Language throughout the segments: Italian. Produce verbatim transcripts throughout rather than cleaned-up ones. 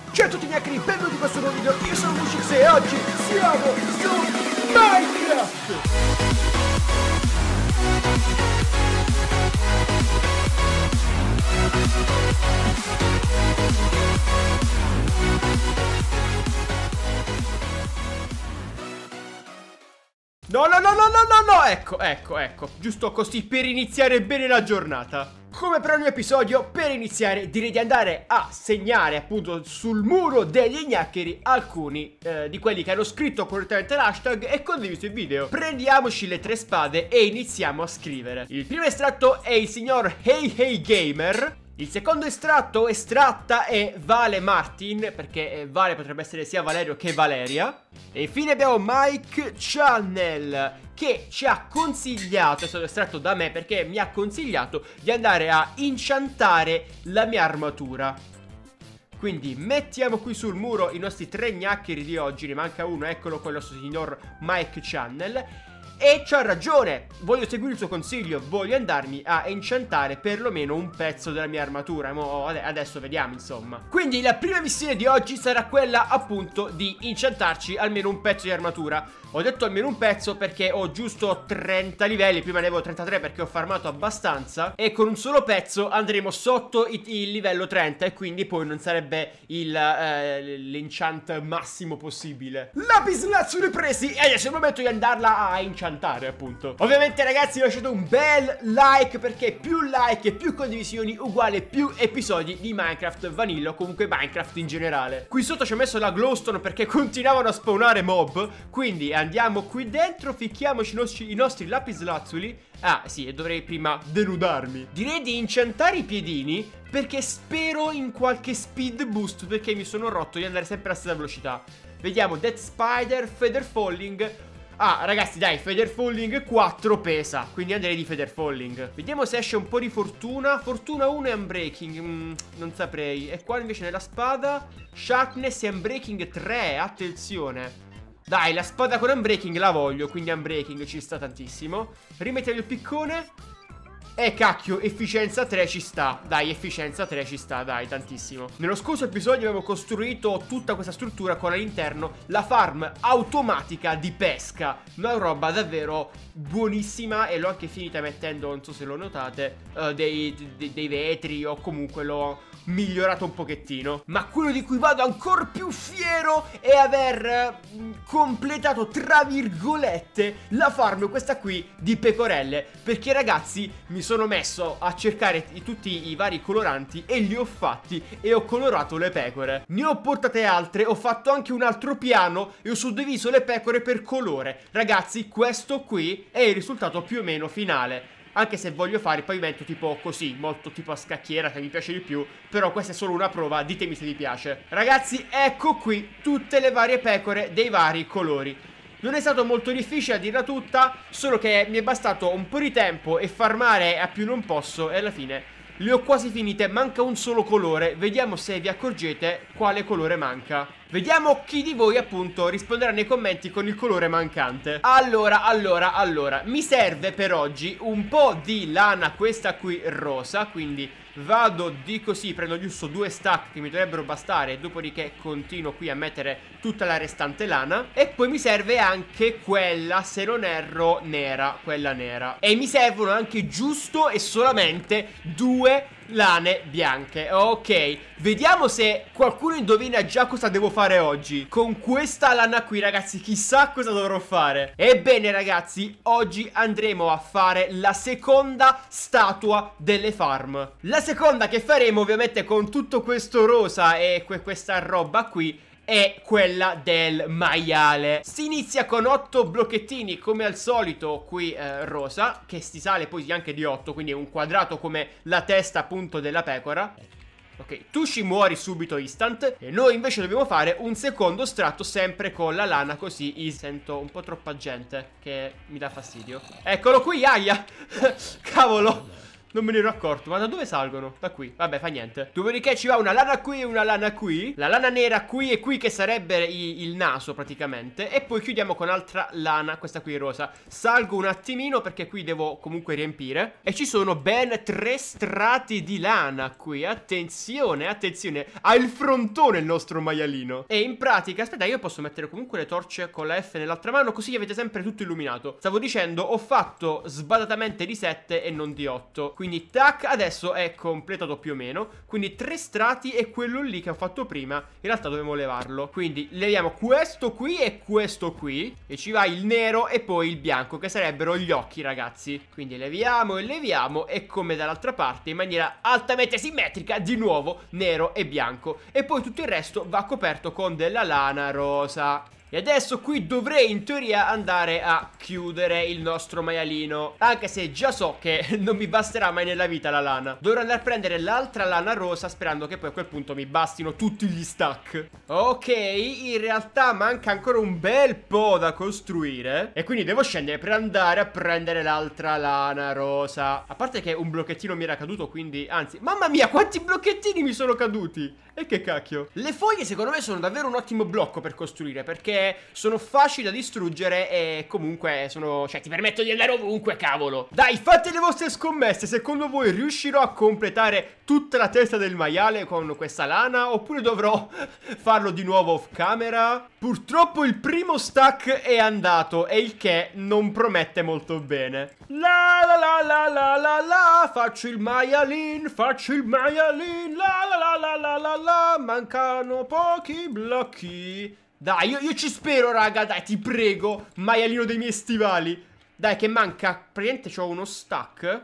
Ciao a tutti gnaccheri, benvenuti in questo nuovo video, io sono Mushix e oggi siamo su Minecraft! No, no, no, no, no, no, no, ecco, ecco, ecco, giusto così per iniziare bene la giornata. Come per ogni episodio, per iniziare direi di andare a segnare appunto sul muro degli gnaccheri alcuni eh, di quelli che hanno scritto correttamente l'hashtag e condiviso il video. Prendiamoci le tre spade e iniziamo a scrivere. Il primo estratto è il signor Hey Hey Gamer. Il secondo estratto, estratta, è Vale Martin, perché eh, Vale potrebbe essere sia Valerio che Valeria. E infine abbiamo Mike Channel, che ci ha consigliato, è stato estratto da me perché mi ha consigliato di andare a enchantare la mia armatura. Quindi mettiamo qui sul muro i nostri tre gnaccheri di oggi, ne manca uno, eccolo quello signor Mike Channel. E c'ha ragione, voglio seguire il suo consiglio, voglio andarmi a enchantare perlomeno un pezzo della mia armatura. Mo adesso vediamo insomma. Quindi la prima missione di oggi sarà quella appunto di enchantarci almeno un pezzo di armatura. Ho detto almeno un pezzo perché ho giusto trenta livelli, prima ne avevo trentatré perché ho farmato abbastanza. E con un solo pezzo andremo sotto il, il livello trenta e quindi poi non sarebbe il eh, l'enchant massimo possibile. Lapislazzuli presi e adesso è il momento di andarla a enchantare appunto. Ovviamente ragazzi lasciate un bel like perché più like e più condivisioni uguale più episodi di Minecraft Vanilla o comunque Minecraft in generale. Qui sotto ci ho messo la glowstone perché continuavano a spawnare mob, quindi andiamo qui dentro, ficchiamoci i nostri, i nostri lapislazzuli. Ah sì, e dovrei prima denudarmi. Direi di enchantare i piedini perché spero in qualche speed boost, perché mi sono rotto di andare sempre alla stessa velocità. Vediamo, Death Spider, Feather Falling. Ah ragazzi dai, Feather Falling quattro pesa, quindi andrei di Feather Falling. Vediamo se esce un po' di fortuna. Fortuna uno e Unbreaking, mm, non saprei. E qua invece nella spada Sharpness e Unbreaking tre, attenzione. Dai, la spada con Unbreaking la voglio, quindi Unbreaking ci sta tantissimo. Rimettiamo il piccone. E cacchio, efficienza tre ci sta. Dai, efficienza tre ci sta, dai, tantissimo. Nello scorso episodio abbiamo costruito tutta questa struttura con all'interno la farm automatica di pesca. Una roba davvero buonissima e l'ho anche finita mettendo, non so se lo notate, uh, dei, dei, dei vetri o comunque l'ho migliorato un pochettino. Ma quello di cui vado ancora più fiero è aver uh, completato tra virgolette la farm, questa qui, di pecorelle. Perché ragazzi mi sono messo a cercare tutti i vari coloranti e li ho fatti e ho colorato le pecore. Ne ho portate altre, ho fatto anche un altro piano e ho suddiviso le pecore per colore. Ragazzi, questo qui è il risultato più o meno finale. Anche se voglio fare il pavimento tipo così, molto tipo a scacchiera, che mi piace di più. Però questa è solo una prova, ditemi se vi piace. Ragazzi, ecco qui tutte le varie pecore dei vari colori. Non è stato molto difficile a dirla tutta, solo che mi è bastato un po' di tempo e farmare a più non posso e alla fine le ho quasi finite, manca un solo colore. Vediamo se vi accorgete quale colore manca. Vediamo chi di voi appunto risponderà nei commenti con il colore mancante. Allora, allora, allora mi serve per oggi un po' di lana, questa qui rosa, quindi vado di così, prendo giusto due stack che mi dovrebbero bastare, dopodiché continuo qui a mettere tutta la restante lana. E poi mi serve anche quella, se non erro, nera, quella nera. E mi servono anche giusto e solamente due lane bianche. Ok, vediamo se qualcuno indovina già cosa devo fare oggi. Con questa lana qui ragazzi, chissà cosa dovrò fare. Ebbene ragazzi, oggi andremo a fare la seconda statua delle farm. La seconda che faremo ovviamente con tutto questo rosa e que questa roba qui è quella del maiale. Si inizia con otto blocchettini come al solito qui eh, rosa, che si sale poi anche di otto, quindi è un quadrato come la testa appunto della pecora. Ok, tu ci muori subito instant. E noi invece dobbiamo fare un secondo strato sempre con la lana, così sento un po' troppa gente che mi dà fastidio. Eccolo qui, aia. Cavolo. Non me ne ero accorto. Ma da dove salgono? Da qui. Vabbè, fa niente. Dopodiché ci va una lana qui e una lana qui. La lana nera qui e qui, che sarebbe i, il naso praticamente. E poi chiudiamo con altra lana, questa qui rosa. Salgo un attimino perché qui devo comunque riempire. E ci sono ben tre strati di lana qui. Attenzione, attenzione. Ha il frontone il nostro maialino. E in pratica, aspetta, io posso mettere comunque le torce con la F nell'altra mano, così avete sempre tutto illuminato. Stavo dicendo, ho fatto sbadatamente di sette e non di otto. Quindi tac, adesso è completato più o meno. Quindi tre strati e quello lì che ho fatto prima in realtà dobbiamo levarlo. Quindi leviamo questo qui e questo qui. E ci va il nero e poi il bianco, che sarebbero gli occhi, ragazzi. Quindi leviamo e leviamo. E come dall'altra parte, in maniera altamente simmetrica, di nuovo nero e bianco. E poi tutto il resto va coperto con della lana rosa. E adesso qui dovrei in teoria andare a chiudere il nostro maialino, anche se già so che non mi basterà mai nella vita la lana. Dovrò andare a prendere l'altra lana rosa, sperando che poi a quel punto mi bastino tutti gli stack. Ok, in realtà manca ancora un bel po' da costruire, e quindi devo scendere per andare a prendere l'altra lana rosa. A parte che un blocchettino mi era caduto, quindi anzi, mamma mia, quanti blocchettini mi sono caduti! E che cacchio. Le foglie secondo me sono davvero un ottimo blocco per costruire, perché sono facili da distruggere e comunque sono, cioè ti permettono di andare ovunque, cavolo. Dai, fate le vostre scommesse. Secondo voi riuscirò a completare tutta la testa del maiale con questa lana, oppure dovrò farlo di nuovo off camera? Purtroppo il primo stack è andato, e il che non promette molto bene. La la la la la la la, faccio il maialin, faccio il maialin, la la la la la la la, mancano pochi blocchi. Dai, io, io ci spero, raga, dai, ti prego, maialino dei miei stivali. Dai, che manca, praticamente c'ho uno stack.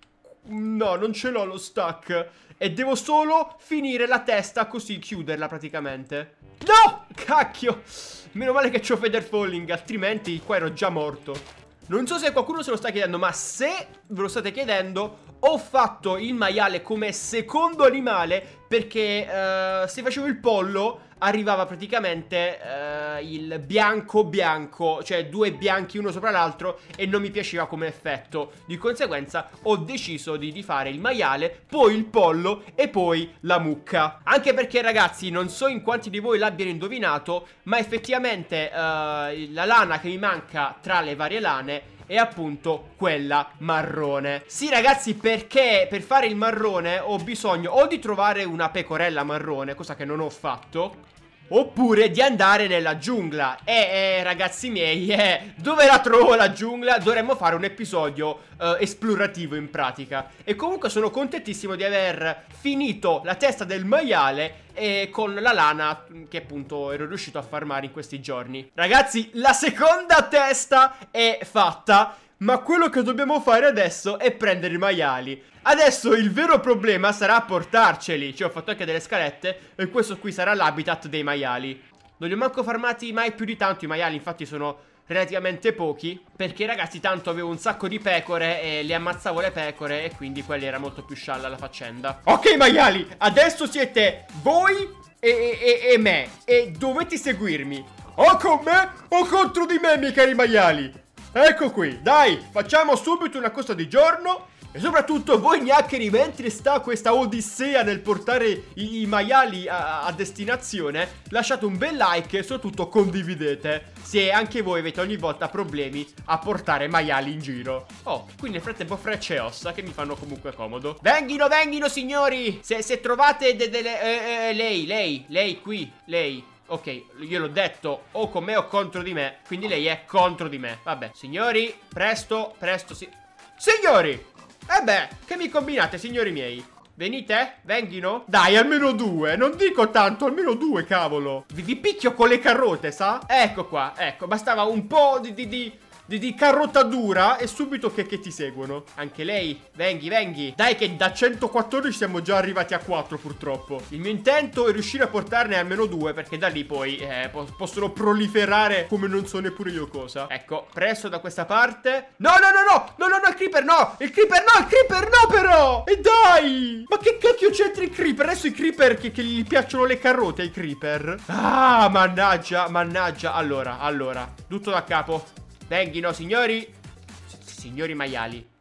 No, non ce l'ho lo stack. E devo solo finire la testa, così chiuderla praticamente. No, cacchio. Meno male che c'ho Feather Falling, altrimenti qua ero già morto. Non so se qualcuno se lo sta chiedendo, ma se ve lo state chiedendo, ho fatto il maiale come secondo animale perché uh, se facevo il pollo arrivava praticamente uh, il bianco bianco, cioè due bianchi uno sopra l'altro, e non mi piaceva come effetto. Di conseguenza ho deciso di, di fare il maiale, poi il pollo e poi la mucca. Anche perché, ragazzi, non so in quanti di voi l'abbiano indovinato, ma effettivamente uh, la lana che mi manca tra le varie lane è appunto quella marrone. Sì, ragazzi, perché per fare il marrone ho bisogno o di trovare una pecorella marrone, cosa che non ho fatto, oppure di andare nella giungla. E eh, ragazzi miei, eh, dove la trovo la giungla? Dovremmo fare un episodio eh, esplorativo in pratica. E comunque sono contentissimo di aver finito la testa del maiale e con la lana che appunto ero riuscito a farmare in questi giorni. Ragazzi, la seconda testa è fatta, ma quello che dobbiamo fare adesso è prendere i maiali. Adesso il vero problema sarà portarceli. Cioè ho fatto anche delle scalette, e questo qui sarà l'habitat dei maiali. Non li ho manco farmati mai più di tanto i maiali, infatti sono relativamente pochi, perché ragazzi tanto avevo un sacco di pecore e le ammazzavo le pecore, e quindi quelli era molto più scialla la faccenda. Ok maiali, adesso siete voi e, e, e me, e dovete seguirmi o con me o contro di me, miei cari maiali. Ecco qui, dai, facciamo subito una cosa di giorno. E soprattutto voi gnaccheri, mentre sta questa odissea nel portare i, i maiali a, a destinazione, lasciate un bel like e soprattutto condividete se anche voi avete ogni volta problemi a portare maiali in giro. Oh, qui nel frattempo frecce e ossa che mi fanno comunque comodo. Venghino, venghino signori. Se, se trovate de, delle eh, eh, Lei, lei, lei qui, lei. Ok, io l'ho detto, o con me o contro di me. Quindi lei è contro di me. Vabbè, signori, presto, presto, sì. Signori! Eh beh, che mi combinate, signori miei? Venite? Venghino? Dai, almeno due. Non dico tanto, almeno due, cavolo. Vi, vi picchio con le carote, sa? Ecco qua, ecco. Bastava un po' di... di, di... Di, di carota dura e subito che, che ti seguono. Anche lei, venghi, venghi. Dai che da centoquattordici siamo già arrivati a quattro purtroppo. Il mio intento è riuscire a portarne almeno due, perché da lì poi eh, po possono proliferare come non so neppure io cosa. Ecco, presto da questa parte. No, no, no, no, no, no, no, il creeper no. Il creeper no, il creeper no però. E dai. Ma che cacchio c'entra il creeper? Adesso i creeper che, che gli piacciono le carote ai creeper. Ah, mannaggia, mannaggia. Allora, allora, tutto da capo. Venghino, signori. S Signori maiali.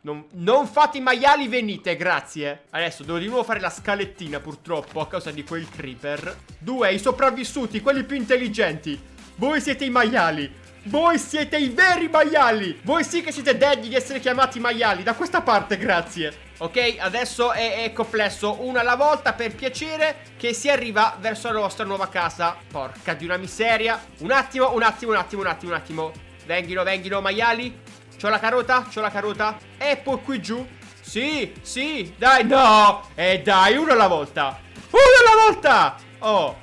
Non, non fate i maiali, venite, grazie. Adesso devo di nuovo fare la scalettina, purtroppo, a causa di quel creeper. Due, i sopravvissuti, quelli più intelligenti. Voi siete i maiali. Voi siete i veri maiali. Voi sì che siete degni di essere chiamati maiali. Da questa parte, grazie. Ok, adesso è, è complesso. Una alla volta, per piacere, che si arriva verso la nostra nuova casa. Porca di una miseria. Un attimo, un attimo, un attimo, un attimo, un attimo. Venghino, venghino, maiali. C'ho la carota, c'ho la carota. E poi qui giù. Sì, sì, dai, no. E dai, uno alla volta. Uno alla volta. Oh.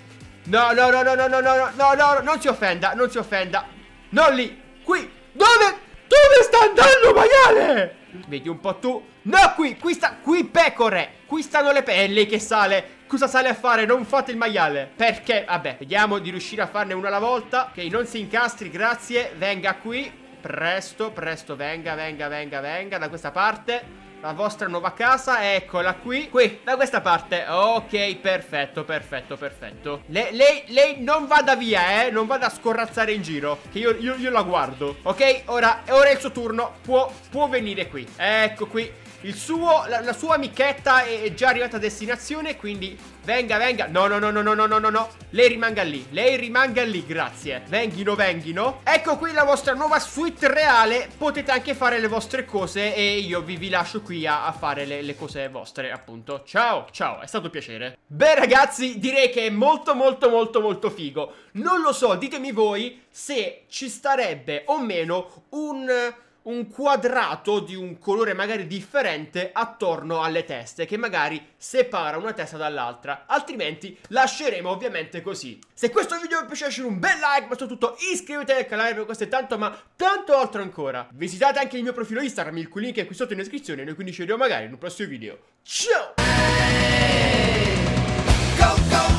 No, no, no, no, no, no, no, no, no, non si offenda, non si offenda. Non lì, qui. Dove? Dove sta andando, maiale? Vedi un po' tu. No, qui, qui sta, qui pecore. Qui stanno le pecore. È lei che sale. Cosa sale a fare? Non fate il maiale. Perché? Vabbè, vediamo di riuscire a farne una alla volta. Ok, non si incastri, grazie. Venga qui. Presto, presto, venga, venga, venga, venga. Da questa parte. La vostra nuova casa, eccola qui. Qui, da questa parte. Ok, perfetto, perfetto, perfetto. Le, lei, lei non vada via, eh. Non vada a scorrazzare in giro, che io, io, io la guardo. Ok, ora, ora è il suo turno. Può, può venire qui. Ecco qui. Il suo, la, la sua amichetta è già arrivata a destinazione, quindi venga, venga. No, no, no, no, no, no, no, no, no. Lei rimanga lì, lei rimanga lì, grazie. Venghino, venghino. Ecco qui la vostra nuova suite reale. Potete anche fare le vostre cose e io vi, vi lascio qui a, a fare le, le cose vostre, appunto. Ciao, ciao, è stato un piacere. Beh, ragazzi, direi che è molto, molto, molto, molto figo. Non lo so, ditemi voi se ci starebbe o meno un... un quadrato di un colore magari differente attorno alle teste, che magari separa una testa dall'altra. Altrimenti lasceremo ovviamente così. Se questo video vi piace, lasciate un bel like, ma soprattutto iscrivetevi al canale, per questo è tanto ma tanto altro ancora. Visitate anche il mio profilo Instagram, il cui link è qui sotto in descrizione. Noi quindi ci vediamo magari in un prossimo video. Ciao! Go, go!